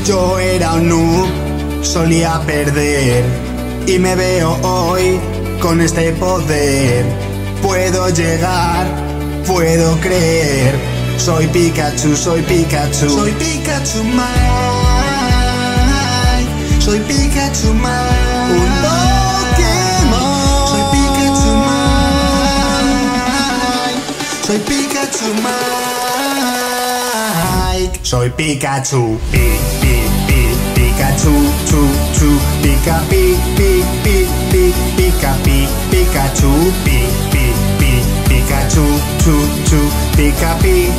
Yo era un noob, solía perder, y me veo hoy con este poder. Puedo llegar, puedo creer. Soy Pikachu, soy Pikachu. Soy Pikachu Mike. Soy Pikachu Mike. Un Pokémon. Soy Pikachu Mike. Soy Pikachu Mike. Soy Pikachu. Pikachu, chu, chu. Pika, Pikachu, Pikachu, chu, chu. Pika,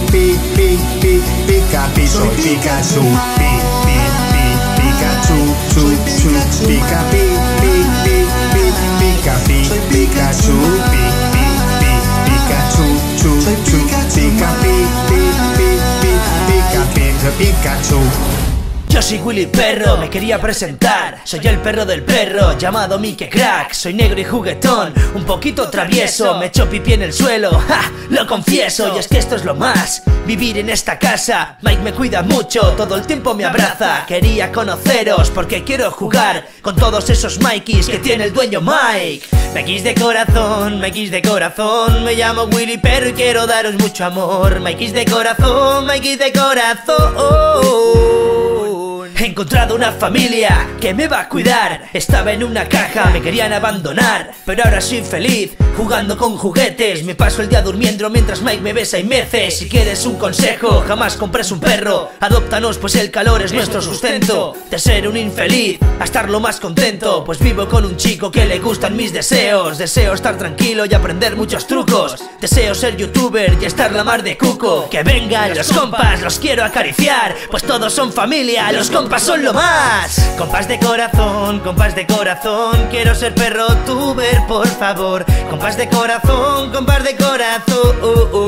Pikachu. Soy Pikachu. Pikachu, chu, chu. Pika, Pikachu. Pikachu, chu, chu. Pika, Pikachu. Yo soy Willy Perro, me quería presentar. Soy el perro del perro, llamado Mike Crack. Soy negro y juguetón, un poquito travieso. Me echo pipí en el suelo, ¡ja! Lo confieso. Y es que esto es lo más, vivir en esta casa. Mike me cuida mucho, todo el tiempo me abraza. Quería conoceros porque quiero jugar con todos esos Mikeys que tiene el dueño Mike. Mikeys de corazón, Mikeys de corazón. Me llamo Willy Perro y quiero daros mucho amor. Mikeys de corazón, Mikeys de corazón. He encontrado una familia que me va a cuidar. Estaba en una caja, me querían abandonar, pero ahora soy feliz, jugando con juguetes. Me paso el día durmiendo mientras Mike me besa y mece. Si quieres un consejo, jamás compres un perro. Adóptanos, pues el calor es nuestro sustento. De ser un infeliz a estar lo más contento, pues vivo con un chico que le gustan mis deseos. Deseo estar tranquilo y aprender muchos trucos. Deseo ser youtuber y estar la mar de cuco. Que vengan los compas, los quiero acariciar, pues todos son familia, los compas son lo más. Compas de corazón, quiero ser perro tuber, por favor. Compas de corazón, compas de corazón.